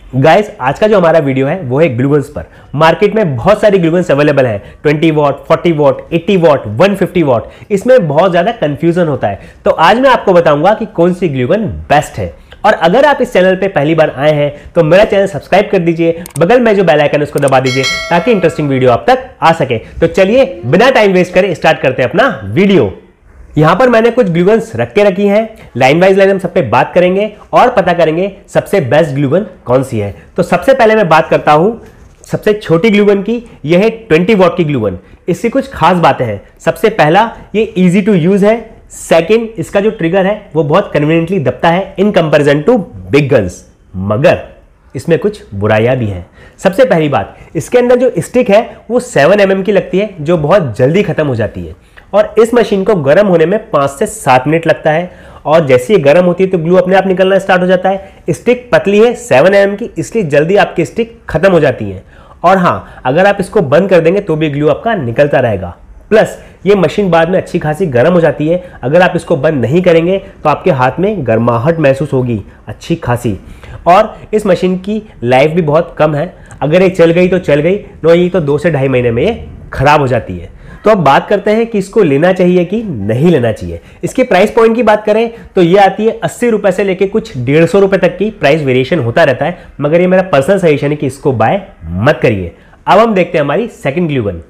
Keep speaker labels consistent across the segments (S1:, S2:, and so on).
S1: Guys आज का जो हमारा वीडियो है वो है ग्लूगन्स पर। मार्केट में बहुत सारी ग्लूगन्स अवेलेबल है, 20 वॉट, 40 वॉट, 80 वॉट, 150 वॉट। इसमें बहुत ज्यादा कंफ्यूजन होता है, तो आज मैं आपको बताऊंगा कि कौन सी ग्लूगन बेस्ट है। और अगर आप इस चैनल पे पहली बार आए हैं तो मेरा चैनल सब्सक्राइब कर दीजिए, बगल में जो बेल आइकन है उसको दबा दीजिए ताकि इंटरेस्टिंग वीडियो आप तक आ सके। तो चलिए बिना टाइम वेस्ट करे स्टार्ट करते हैं अपना वीडियो। यहां पर मैंने कुछ ग्लूगन्स रख के रखी हैं, लाइन वाइज लाइन हम सब पे बात करेंगे और पता करेंगे सबसे बेस्ट ग्लूगन कौन सी है। तो सबसे पहले मैं बात करता हूं सबसे छोटी ग्लूगन की। यह है 20 वॉट की ग्लूगन। इससे कुछ खास बातें हैं। सबसे पहला, ये इजी टू यूज है। सेकंड, इसका जो ट्रिगर है वो बहुत कन्वीनियंटली दबता है in comparison to big guns, मगर इसमें कुछ बुराइयां भी हैं। सबसे पहली बात, इसके अंदर जो स्टिक है वो 7 mm की लगती है, जो बहुत जल्दी खत्म हो जाती है। और इस मशीन को गर्म होने में 5 से 7 मिनट लगता है, और जैसे ये गर्म होती है तो ग्लू अपने आप निकलना स्टार्ट हो जाता है। स्टिक पतली है 7 mm की, इसलिए जल्दी आपकी स्टिक खत्म हो जाती है। और हाँ, अगर आप इसको बंद कर देंगे तो भी ग्लू आपका निकलता रहेगा। प्लस ये मशीन बाद में अच्छी खासी गर्म हो जाती है। अगर आप इसको बंद नहीं करेंगे तो आपके हाथ में गर्माहट महसूस होगी अच्छी खासी। और इस मशीन की लाइफ भी बहुत कम है। अगर ये चल गई तो चल गई, नहीं तो 2 से ढाई महीने में ये खराब हो जाती है। तो अब बात करते हैं कि इसको लेना चाहिए कि नहीं लेना चाहिए। इसके प्राइस पॉइंट की बात करें तो ये आती है 80 रुपए से लेके कुछ 150 रुपए तक की प्राइस वेरिएशन होता रहता है, मगर ये मेरा पर्सनल सजेशन है कि इसको बाय मत करिए। अब हम देखते हैं हमारी सेकंड ग्लूगन।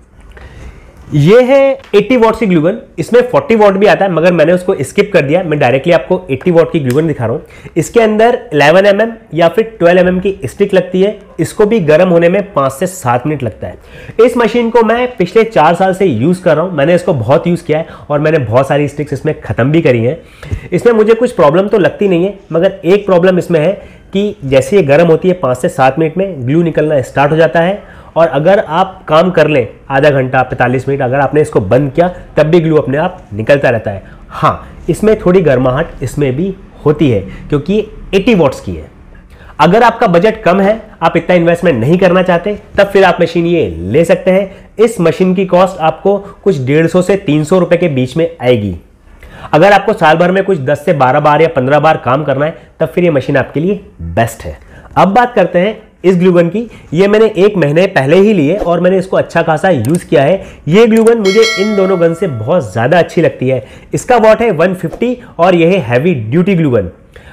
S1: ये है 80 वॉट की ग्लूगन। इसमें 40 वॉट भी आता है, मगर मैंने उसको स्किप कर दिया। मैं डायरेक्टली आपको 80 वॉट की ग्लूगन दिखा रहा हूं। इसके अंदर 11 mm या फिर 12 mm की स्टिक लगती है। इसको भी गर्म होने में 5 से 7 मिनट लगता है। इस मशीन को मैं पिछले 4 साल से यूज कर रहा हूं। मैंने इसको बहुत यूज किया है और मैंने बहुत सारी स्टिक्स इसमें खत्म भी करी हैं। इसमें मुझे कुछ प्रॉब्लम तो लगती नहीं है, मगर एक प्रॉब्लम इसमें है कि जैसे ये गर्म होती है 5 से 7 मिनट में ग्लू निकलना स्टार्ट हो जाता है। और अगर आप काम कर लें आधा घंटा 45 मिनट, अगर आपने इसको बंद किया तब भी ग्लू अपने आप निकलता रहता है। हाँ, इसमें थोड़ी गर्माहट इसमें भी होती है क्योंकि 80 वॉट्स की है। अगर आपका बजट कम है, आप इतना इन्वेस्टमेंट नहीं करना चाहते, तब फिर आप मशीन ये ले सकते हैं। इस मशीन की कॉस्ट आपको कुछ 150 से 300 रुपए के बीच में आएगी। अगर आपको साल भर में कुछ 10 से 12 बार या 15 बार काम करना है तब फिर ये मशीन आपके लिए बेस्ट है। अब बात करते हैं इस ग्लूगन की। ये मैंने 1 महीने पहले ही लिए और मैंने इसको अच्छा खासा यूज किया है। ये ग्लूगन मुझे इन दोनों गन से बहुत ज्यादा अच्छी लगती है। इसका वॉट है 150 और यह है हैवी ड्यूटी ग्लूगन।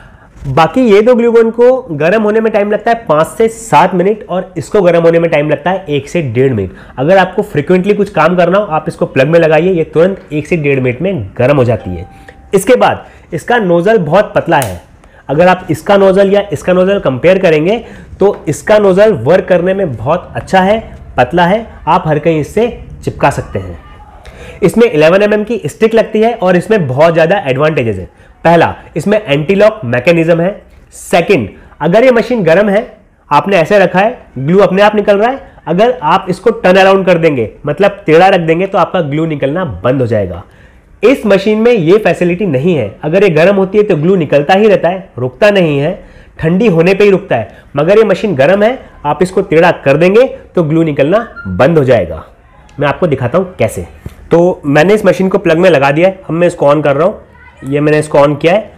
S1: बाकी ये दो ग्लूगन को गर्म होने में टाइम लगता है 5 से 7 मिनट और इसको गर्म होने में टाइम लगता है 1 से 1.5 मिनट। अगर आपको फ्रिक्वेंटली कुछ काम करना हो, आप इसको प्लग में लगाइए, ये तुरंत 1 से 1.5 मिनट में गर्म हो जाती है। इसके बाद इसका नोजल बहुत पतला है। अगर आप इसका नोजल या इसका नोजल कंपेयर करेंगे तो इसका नोजल वर्क करने में बहुत अच्छा है, पतला है, आप हर कहीं इससे चिपका सकते हैं। इसमें 11 mm की स्टिक लगती है और इसमें बहुत ज़्यादा एडवांटेजेस है। पहला, इसमें एंटी लॉक मैकेनिज्म है। सेकंड, अगर ये मशीन गर्म है, आपने ऐसे रखा है, ग्लू अपने आप निकल रहा है। अगर आप इसको टर्न अराउंड कर देंगे, मतलब टेढ़ा रख देंगे, तो आपका ग्लू निकलना बंद हो जाएगा। इस मशीन में ये फैसिलिटी नहीं है। अगर ये गर्म होती है तो ग्लू निकलता ही रहता है, रुकता नहीं है, ठंडी होने पे ही रुकता है। मगर ये मशीन गर्म है, आप इसको टेढ़ा कर देंगे तो ग्लू निकलना बंद हो जाएगा। मैं आपको दिखाता हूं कैसे। तो मैंने इस मशीन को प्लग में लगा दिया है। अब मैं इसको ऑन कर रहा हूं। ये मैंने इसको ऑन किया है।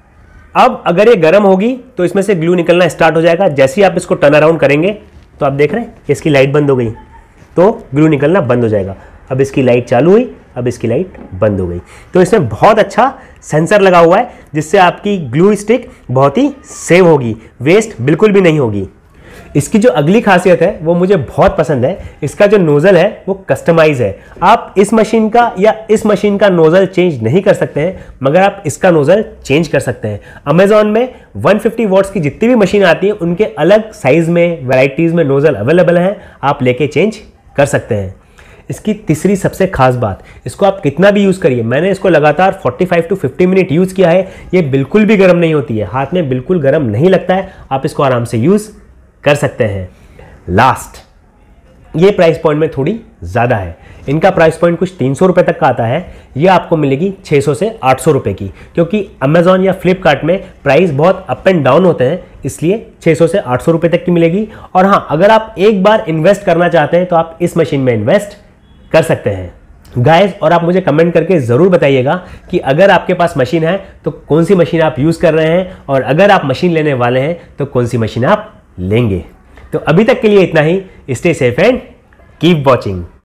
S1: अब अगर ये गर्म होगी तो इसमें से ग्लू निकलना स्टार्ट हो जाएगा। जैसे ही आप इसको टर्न अराउंड करेंगे तो आप देख रहे हैं इसकी लाइट बंद हो गई, तो ग्लू निकलना बंद हो जाएगा। अब इसकी लाइट चालू हुई, अब इसकी लाइट बंद हो गई। तो इसमें बहुत अच्छा सेंसर लगा हुआ है जिससे आपकी ग्लू स्टिक बहुत ही सेव होगी, वेस्ट बिल्कुल भी नहीं होगी। इसकी जो अगली खासियत है वो मुझे बहुत पसंद है। इसका जो नोजल है वो कस्टमाइज है। आप इस मशीन का या इस मशीन का नोजल चेंज नहीं कर सकते हैं, मगर आप इसका नोजल चेंज कर सकते हैं। अमेजॉन में 150 वॉट्स की जितनी भी मशीन आती है उनके अलग साइज में, वैरायटीज में नोजल अवेलेबल हैं, आप लेके चेंज कर सकते हैं। इसकी तीसरी सबसे खास बात, इसको आप कितना भी यूज़ करिए, मैंने इसको लगातार 45 टू 50 मिनट यूज़ किया है, ये बिल्कुल भी गर्म नहीं होती है, हाथ में बिल्कुल गर्म नहीं लगता है। आप इसको आराम से यूज़ कर सकते हैं। लास्ट, ये प्राइस पॉइंट में थोड़ी ज़्यादा है। इनका प्राइस पॉइंट कुछ 300 रुपये तक का आता है। ये आपको मिलेगी 600 से 800 रुपये की, क्योंकि अमेजॉन या फ्लिपकार्ट में प्राइस बहुत अप एंड डाउन होते हैं, इसलिए 600 से 800 रुपये तक की मिलेगी। और हाँ, अगर आप एक बार इन्वेस्ट करना चाहते हैं तो आप इस मशीन में इन्वेस्ट कर सकते हैं गाइस। और आप मुझे कमेंट करके ज़रूर बताइएगा कि अगर आपके पास मशीन है तो कौन सी मशीन आप यूज़ कर रहे हैं, और अगर आप मशीन लेने वाले हैं तो कौन सी मशीन आप लेंगे। तो अभी तक के लिए इतना ही। Stay safe and keep watching.